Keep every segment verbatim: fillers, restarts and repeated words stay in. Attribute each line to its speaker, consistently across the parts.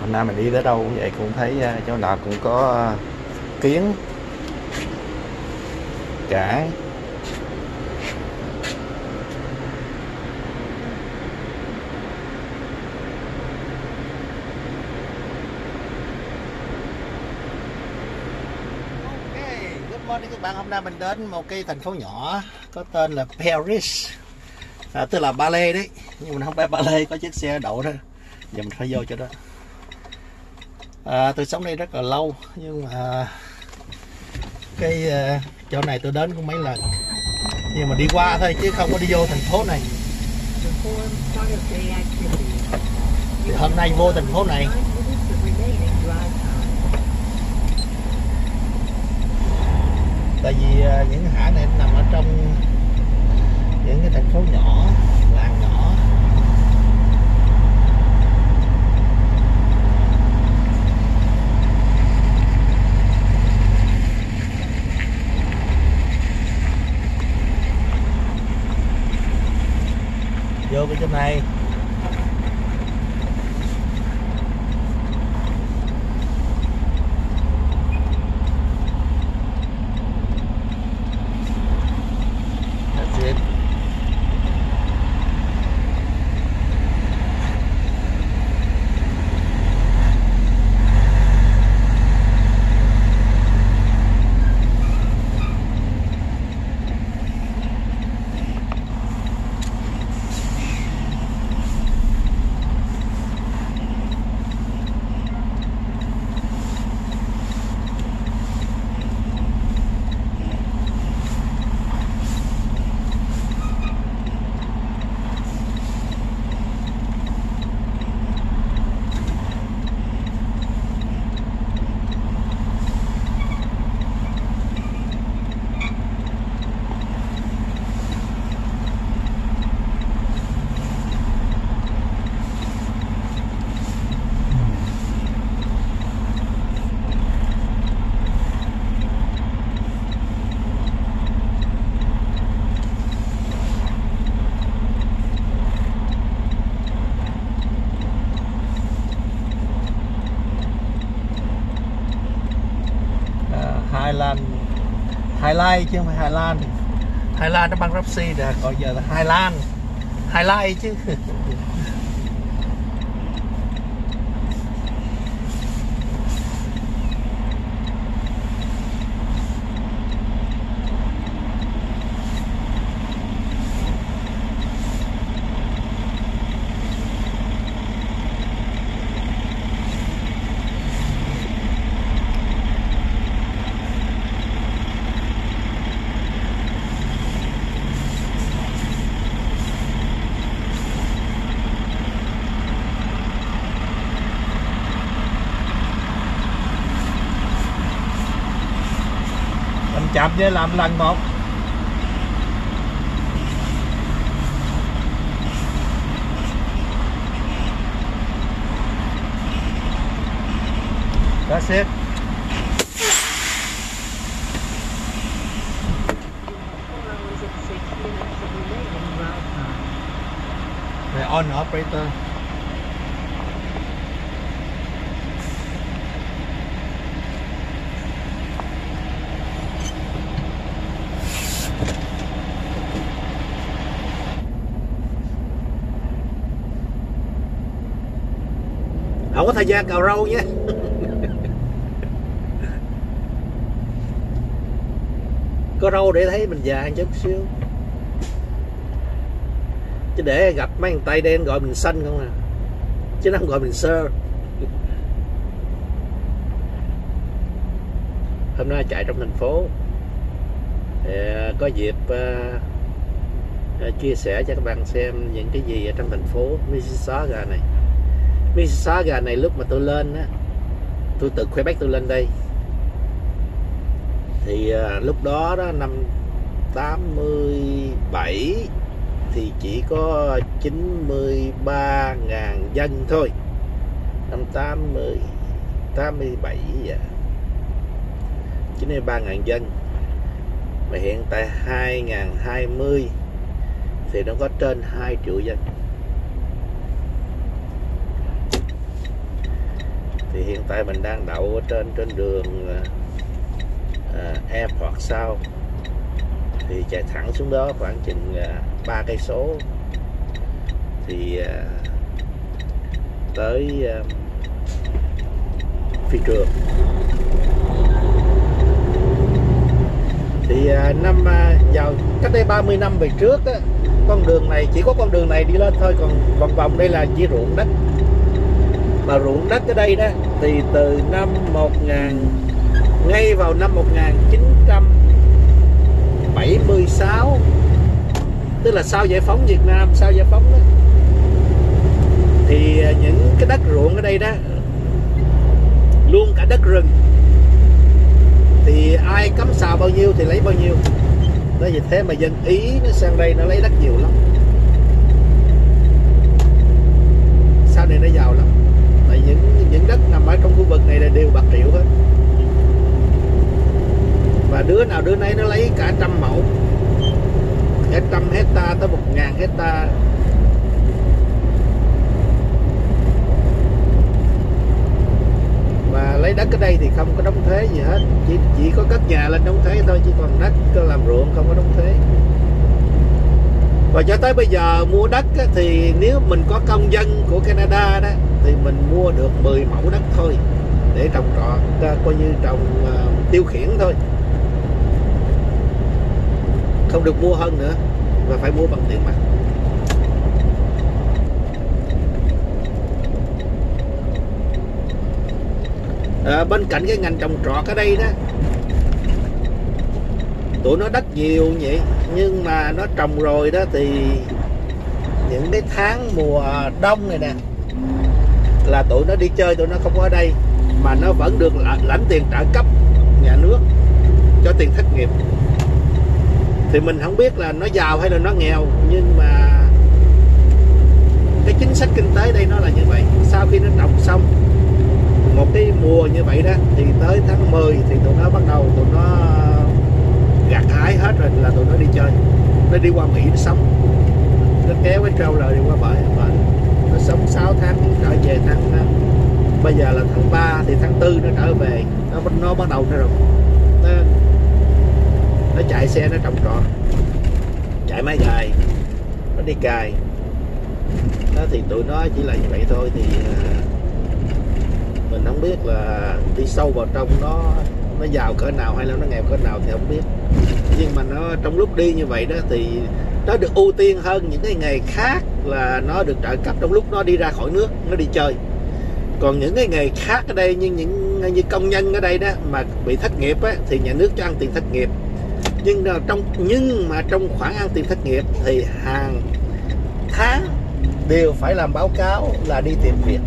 Speaker 1: hôm nay mình đi tới đâu cũng vậy, cũng thấy chỗ nào cũng có kiến cả. Morning các bạn, hôm nay mình đến một cái thành phố nhỏ có tên là Paris, à, tức là Ba Lê đấy, nhưng mình không phải Ba Lê có chiếc xe đậu đó, giờ mình phải vô chỗ đó. À, tôi sống đây rất là lâu nhưng mà cái uh, chỗ này tôi đến cũng mấy lần, nhưng mà đi qua thôi chứ không có đi vô thành phố này. Thì hôm nay vô thành phố này. Tại vì uh, những hãng này nằm ở trong những cái thành phố nhỏ, làng nhỏ. Vô cái chỗ này. Highland, Highlight chứ không phải Highland. Highland nó bankruptcy rồi, còn giờ là Highland, Highlight chứ. Chạm với làm lần một. That's it. The on operator. Không có thời gian cào râu nhé. Có râu để thấy mình già chút xíu, chứ để gặp mấy thằng Tây đen gọi mình xanh không à, chứ nó không gọi mình sơ. Hôm nay chạy trong thành phố thì có dịp uh, uh, chia sẻ cho các bạn xem những cái gì ở trong thành phố Mississauga này. Mississauga này lúc mà tôi lên á, tôi từ Quebec tôi lên đây thì uh, lúc đó đó năm tám mươi bảy thì chỉ có chín mươi ba ngàn dân thôi. Năm tám mươi, tám mươi bảy vậy, chín mươi ba ngàn dân. Mà hiện tại hai nghìn hai mươi thì nó có trên hai triệu dân. Thì hiện tại mình đang đậu ở trên trên đường uh, Airport South. Thì chạy thẳng xuống đó khoảng chừng ba cây số thì uh, tới uh, phi trường. Thì uh, năm uh, vào cách đây ba mươi năm về trước á, con đường này chỉ có con đường này đi lên thôi, còn vòng vòng đây là chỉ ruộng đất. Mà ruộng đất ở đây đó thì từ năm một nghìn, ngay vào năm một nghìn chín trăm bảy mươi sáu, tức là sau giải phóng Việt Nam, sau giải phóng đó, thì những cái đất ruộng ở đây đó, luôn cả đất rừng, thì ai cắm xào bao nhiêu thì lấy bao nhiêu. Đó, vì thế mà dân Ý nó sang đây nó lấy đất nhiều lắm. Sau này nó giàu lắm. Tại những những đất nằm ở trong khu vực này là đều bạc triệu hết. Và đứa nào đứa nấy nó lấy cả trăm mẫu, cả trăm hecta tới một ngàn hecta. Và lấy đất ở đây thì không có đóng thuế gì hết, chỉ chỉ có cất nhà lên đóng thuế thôi, chứ còn đất làm ruộng không có đóng thuế. Và cho tới bây giờ mua đất á, thì nếu mình có công dân của Canada đó thì mình mua được mười mẫu đất thôi để trồng trọt, coi như trồng uh, tiêu khiển thôi, không được mua hơn nữa, và phải mua bằng tiền mặt. À, bên cạnh cái ngành trồng trọt ở đây đó, tụi nó đất nhiều vậy, nhưng mà nó trồng rồi đó thì những cái tháng mùa đông này nè là tụi nó đi chơi, tụi nó không có ở đây, mà nó vẫn được lãnh tiền trợ cấp nhà nước cho tiền thất nghiệp. Thì mình không biết là nó giàu hay là nó nghèo, nhưng mà cái chính sách kinh tế đây nó là như vậy. Sau khi nó trồng xong một cái mùa như vậy đó, thì tới tháng mười thì tụi nó bắt đầu tụi nó gặt hái hết rồi, là tụi nó đi chơi, nó đi qua Mỹ nó sống, nó kéo cái trailer đi qua bãi, nó sống sáu tháng trở về tháng, bây giờ là tháng ba thì tháng tư nó trở về, nó nó bắt đầu nó rồi nó, nó chạy xe, nó trồng trọt, chạy máy gài, nó đi cài đó. Thì tụi nó chỉ là như vậy thôi. Thì mình không biết là đi sâu vào trong nó nó giàu cỡ nào hay là nó nghèo cỡ nào thì không biết, nhưng mà nó trong lúc đi như vậy đó thì nó được ưu tiên hơn những cái nghề khác, là nó được trợ cấp trong lúc nó đi ra khỏi nước, nó đi chơi. Còn những cái nghề khác ở đây, như những như công nhân ở đây đó mà bị thất nghiệp á, thì nhà nước cho ăn tiền thất nghiệp, nhưng trong nhưng mà trong khoản ăn tiền thất nghiệp thì hàng tháng đều phải làm báo cáo là đi tìm việc,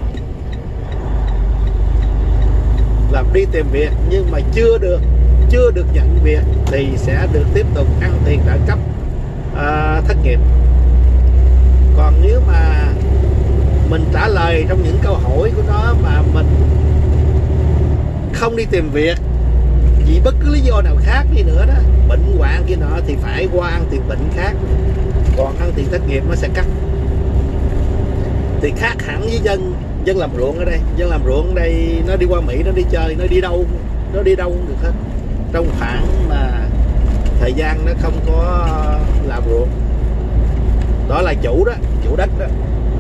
Speaker 1: làm đi tìm việc, nhưng mà chưa được chưa được nhận việc thì sẽ được tiếp tục ăn tiền trợ cấp uh, thất nghiệp. Còn nếu mà mình trả lời trong những câu hỏi của nó mà mình không đi tìm việc vì bất cứ lý do nào khác đi nữa đó, bệnh hoạn kia nọ, thì phải qua ăn tiền bệnh khác, còn ăn tiền thất nghiệp nó sẽ cắt. Thì khác hẳn với dân dân làm ruộng ở đây. Dân làm ruộng ở đây nó đi qua Mỹ, nó đi chơi, nó đi đâu nó đi đâu cũng được hết, trong khoảng mà thời gian nó không có làm ruộng. Đó là chủ đó, chủ đất đó.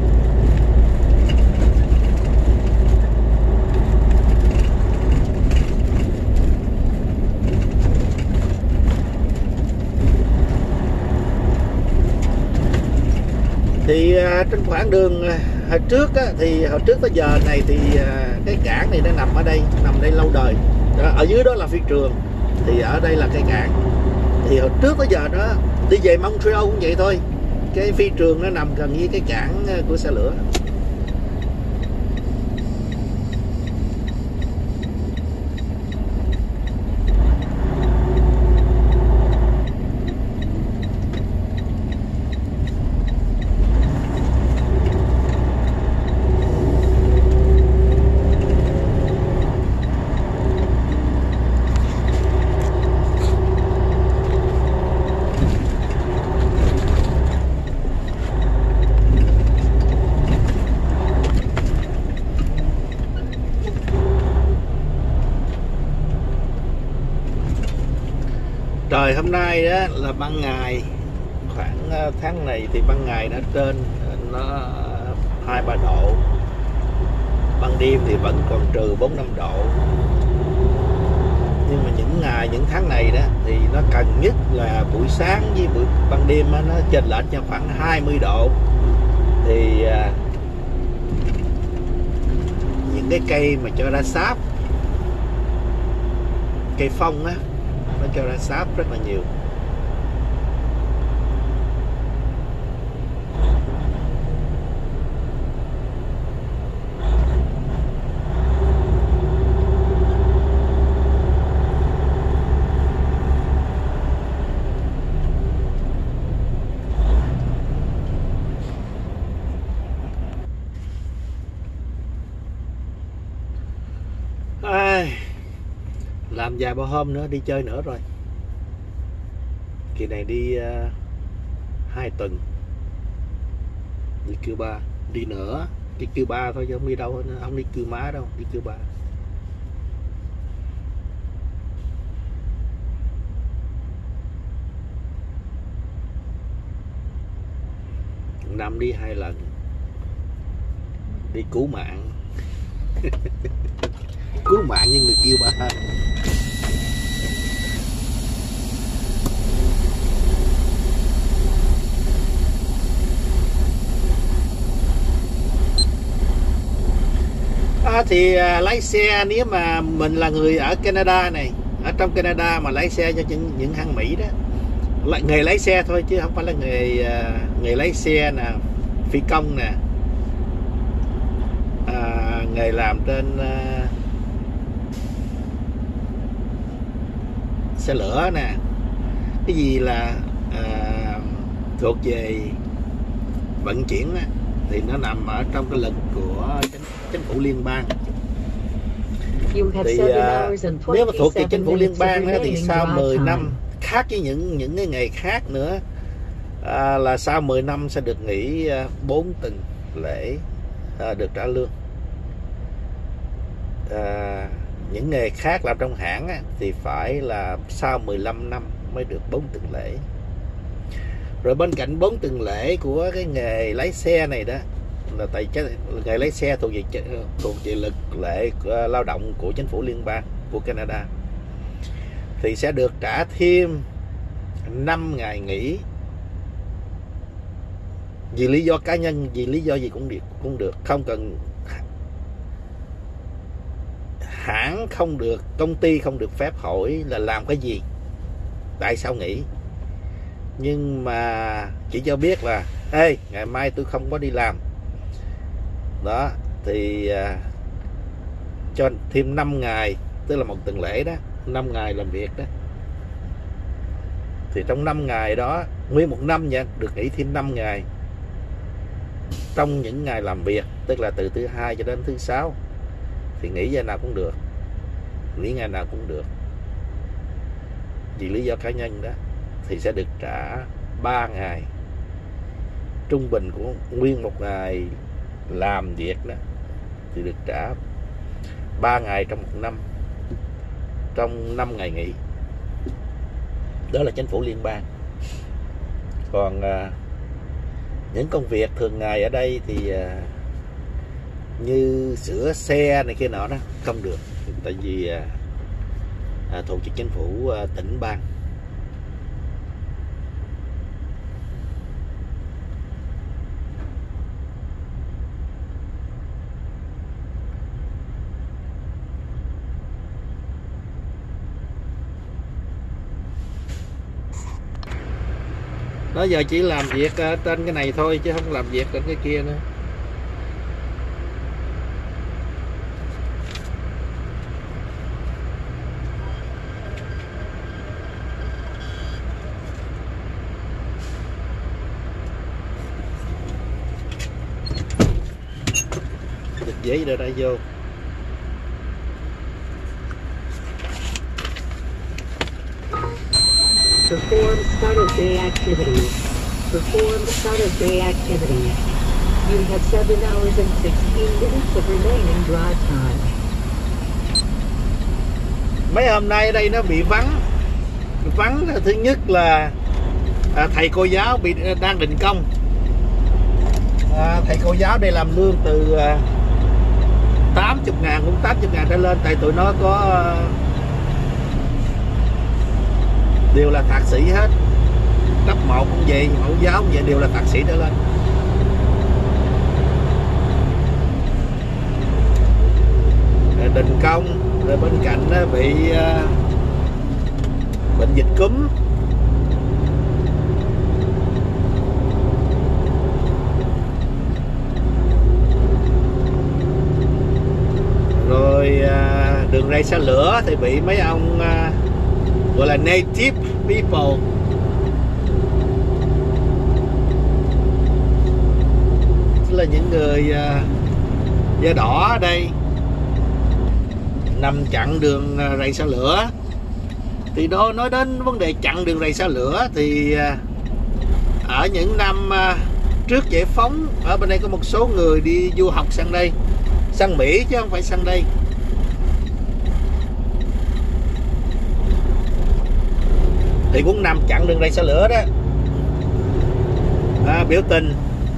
Speaker 1: Thì uh, trên khoảng đường uh, hồi trước á, thì hồi trước tới giờ này thì uh, cái cảng này nó nằm ở đây, nằm đây lâu đời đó, ở dưới đó là phi trường, thì ở đây là cái cảng. Thì hồi trước tới giờ đó đi về Montreal cũng vậy thôi, cái phi trường nó nằm gần như cái cảng của xe lửa. Trời hôm nay đó là ban ngày, khoảng tháng này thì ban ngày nó trên nó hai ba độ, ban đêm thì vẫn còn trừ bốn năm độ. Nhưng mà những ngày những tháng này đó thì nó cần nhất là buổi sáng với buổi ban đêm đó, nó chênh lệch cho khoảng hai mươi độ. Thì à, những cái cây mà cho ra sáp, cây phong á, nó cho ra sáp rất là nhiều. Ai, làm vài ba hôm nữa đi chơi nữa rồi. Kỳ này đi uh, hai tuần, đi Cuba, đi nữa, đi Cuba thôi chứ không đi đâu hết, không đi Cuba đâu, đi Cuba. Năm đi hai lần, đi cứu mạng. Cứu mạng như người Cuba. À, thì à, lái xe, nếu mà mình là người ở Canada này, ở trong Canada mà lái xe cho những, những hãng Mỹ đó, lại nghề lái xe thôi chứ không phải là nghề à, nghề lái xe nè, phi công nè, à, nghề làm trên à, xe lửa nè, cái gì là à, thuộc về vận chuyển á, thì nó nằm ở trong cái lực của chính, chính phủ liên bang. Thì uh, nếu mà thuộc về chính phủ liên bang á, thì sau mười năm, khác với những những cái nghề khác nữa, à, là sau mười năm sẽ được nghỉ bốn tuần lễ, à, được trả lương. À, những nghề khác làm trong hãng á, thì phải là sau mười lăm năm mới được bốn tuần lễ. Rồi bên cạnh bốn tuần lễ của cái nghề lái xe này đó, là tại nghề lái xe thuộc về thuộc về lực lệ lao động của chính phủ liên bang của Canada, thì sẽ được trả thêm năm ngày nghỉ. Vì lý do cá nhân, vì lý do gì cũng được, cũng được, không cần hãng không được, công ty không được phép hỏi là làm cái gì, tại sao nghỉ. Nhưng mà chỉ cho biết là ê, ngày mai tôi không có đi làm đó, thì à, cho thêm năm ngày, tức là một tuần lễ đó, năm ngày làm việc đó. Thì trong năm ngày đó, nguyên một năm nha, được nghỉ thêm năm ngày trong những ngày làm việc, tức là từ thứ hai cho đến thứ sáu, thì nghỉ giờ nào cũng được, nghỉ ngày nào cũng được. Vì lý do cá nhân đó, thì sẽ được trả ba ngày. Trung bình của nguyên một ngày làm việc đó thì được trả ba ngày trong một năm, trong năm ngày nghỉ. Đó là chính phủ liên bang. Còn à, những công việc thường ngày ở đây thì à, như sửa xe này kia nọ đó không được, tại vì à, à, thuộc về chính phủ à, tỉnh bang. Đó, giờ chỉ làm việc trên cái này thôi chứ không làm việc trên cái kia nữa. Được giấy rồi đã vô.
Speaker 2: Perform start of day activities. Perform start of day activities. You have seven hours and sixteen minutes of remaining drive time.
Speaker 1: Mấy hôm nay ở đây nó bị vắng. vắng thứ nhất là à, thầy cô giáo bị đang đình công. À, thầy cô giáo đây làm lương từ à, tám mươi ngàn cũng tám mươi ngàn trở lên, tại tụi nó có à, đều là thạc sĩ hết, cấp một cũng vậy, mẫu giáo cũng vậy, đều là thạc sĩ trở lên. Rồi đình công, rồi bên cạnh đó bị uh, bệnh dịch cúm. Rồi uh, đường ray xả lửa thì bị mấy ông uh, gọi là native people, tức là những người uh, da đỏ ở đây nằm chặn đường rầy xả lửa. Thì đó, nói đến vấn đề chặn đường rầy xả lửa thì uh, ở những năm uh, trước giải phóng, ở bên đây có một số người đi du học sang đây, sang Mỹ chứ không phải sang đây. Thì cũng nằm chặn đường rầy xả lửa đó, à, biểu tình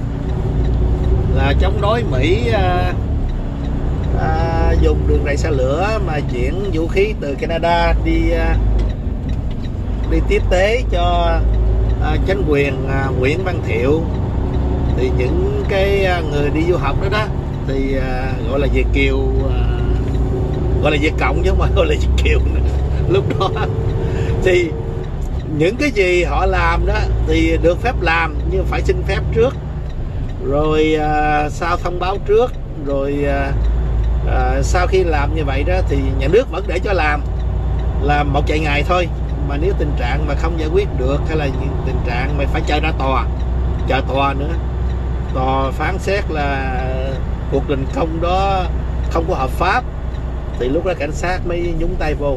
Speaker 1: là chống đối Mỹ à, à, dùng đường rầy xả lửa mà chuyển vũ khí từ Canada đi à, đi tiếp tế cho à, chính quyền à, Nguyễn Văn Thiệu. Thì những cái à, người đi du học đó đó thì à, gọi là Việt kiều, à, gọi là Việt cộng chứ không phải gọi là Việt kiều nữa. Lúc đó thì những cái gì họ làm đó thì được phép làm, nhưng phải xin phép trước, rồi à, sau thông báo trước, rồi à, à, sau khi làm như vậy đó thì nhà nước vẫn để cho làm làm một vài ngày thôi. Mà nếu tình trạng mà không giải quyết được, hay là tình trạng mà phải chờ ra tòa, chờ tòa nữa, tòa phán xét là cuộc đình công đó không có hợp pháp, thì lúc đó cảnh sát mới nhúng tay vô.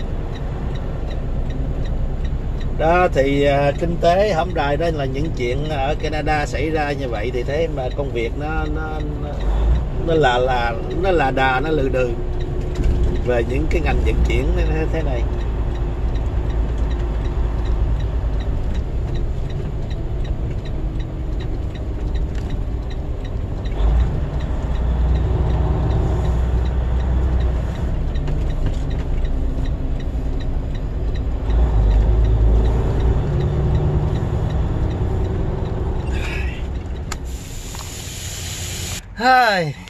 Speaker 1: Đó thì uh, kinh tế hổng đài, đó là những chuyện ở Canada xảy ra như vậy. Thì thế mà công việc nó nó nó, nó là là nó là đà, nó lừ đừ về những cái ngành vận chuyển thế này. Hai